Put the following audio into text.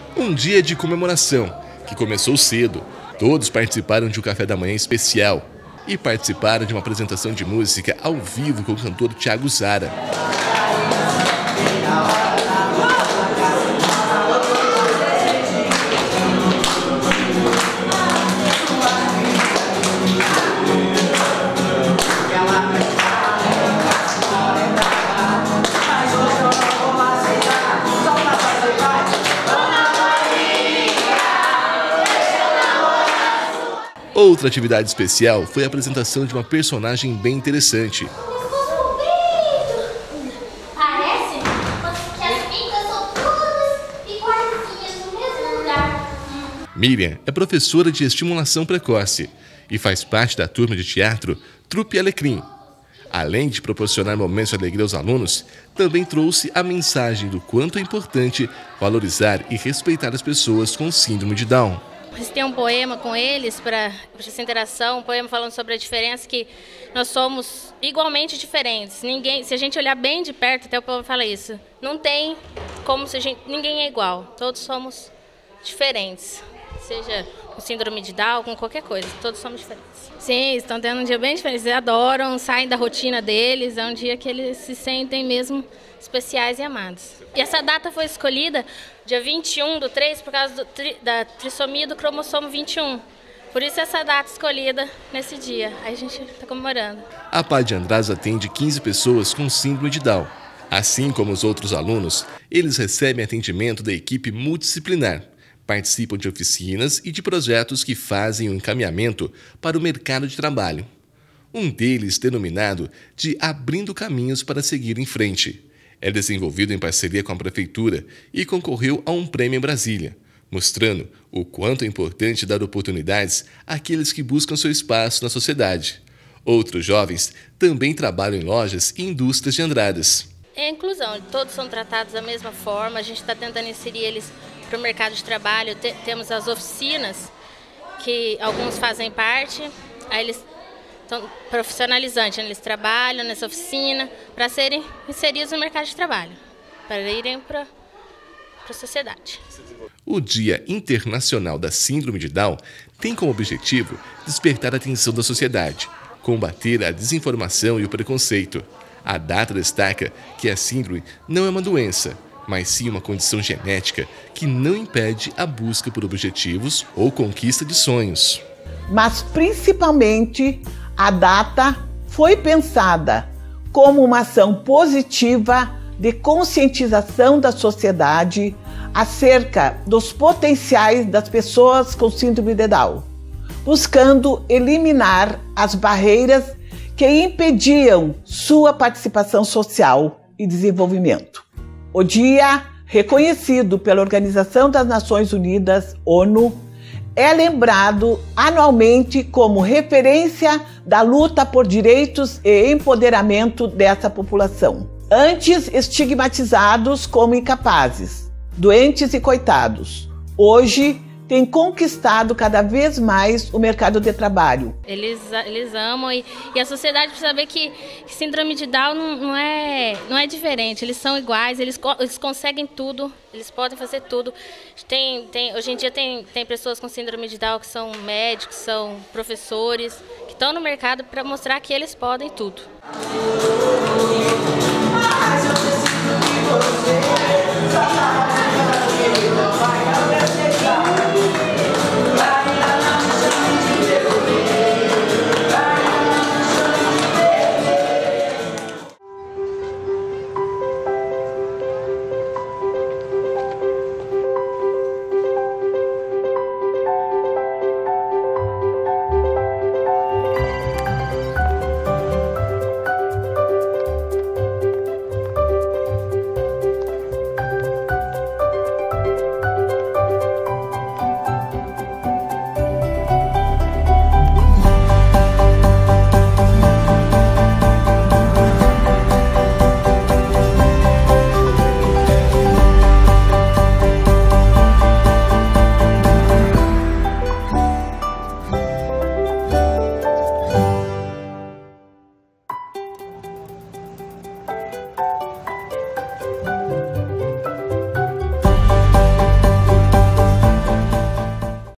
Um dia de comemoração, que começou cedo. Todos participaram de um café da manhã especial e participaram de uma apresentação de música ao vivo com o cantor Thiago Zara. Outra atividade especial foi a apresentação de uma personagem bem interessante. Parece que as pintas são todas iguaizinhas no mesmo lugar. Miriam é professora de estimulação precoce e faz parte da turma de teatro Trupe Alecrim. Além de proporcionar momentos de alegria aos alunos, também trouxe a mensagem do quanto é importante valorizar e respeitar as pessoas com síndrome de Down. Tem um poema com eles para essa interação, um poema falando sobre a diferença, que nós somos igualmente diferentes. Se a gente olhar bem de perto, até o poema fala isso, não tem como ninguém é igual, todos somos diferentes, seja com síndrome de Down, com qualquer coisa, todos somos diferentes. Sim, estão tendo um dia bem diferente, eles adoram, saem da rotina deles, é um dia que eles se sentem mesmo especiais e amados. E essa data foi escolhida dia 21/3 por causa da trissomia do cromossomo 21. Por isso essa data escolhida nesse dia. Aí a gente está comemorando. A PAD Andraz atende 15 pessoas com síndrome de Down. Assim como os outros alunos, eles recebem atendimento da equipe multidisciplinar. Participam de oficinas e de projetos que fazem o encaminhamento para o mercado de trabalho. Um deles denominado de Abrindo Caminhos para Seguir em Frente. É desenvolvido em parceria com a Prefeitura e concorreu a um prêmio em Brasília, mostrando o quanto é importante dar oportunidades àqueles que buscam seu espaço na sociedade. Outros jovens também trabalham em lojas e indústrias de Andradas. É a inclusão, todos são tratados da mesma forma, a gente está tentando inserir eles para o mercado de trabalho. Temos as oficinas, que alguns fazem parte, aí eles estão profissionalizantes, eles trabalham nessa oficina para serem inseridos no mercado de trabalho, para irem para a sociedade. O Dia Internacional da Síndrome de Down tem como objetivo despertar a atenção da sociedade, combater a desinformação e o preconceito. A data destaca que a síndrome não é uma doença, mas sim uma condição genética que não impede a busca por objetivos ou conquista de sonhos. Mas principalmente a data foi pensada como uma ação positiva de conscientização da sociedade acerca dos potenciais das pessoas com síndrome de Down, buscando eliminar as barreiras que impediam sua participação social e desenvolvimento. O dia, reconhecido pela Organização das Nações Unidas, ONU, é lembrado anualmente como referência da luta por direitos e empoderamento dessa população. Antes estigmatizados como incapazes, doentes e coitados, hoje têm conquistado cada vez mais o mercado de trabalho. Eles amam e a sociedade precisa saber que síndrome de Down não é diferente, eles são iguais, eles conseguem tudo, eles podem fazer tudo. Hoje em dia tem pessoas com síndrome de Down que são médicos, são professores, que estão no mercado para mostrar que eles podem tudo. Mas eu preciso de você.